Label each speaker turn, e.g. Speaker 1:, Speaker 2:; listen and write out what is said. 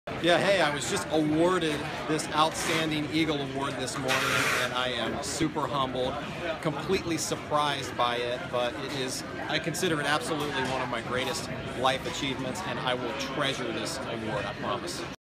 Speaker 1: Yeah, hey, I was just awarded this Outstanding Eagle Award this morning, and I am super humbled, completely surprised by it, but I consider it absolutely one of my greatest life achievements, and I will treasure this award, I promise.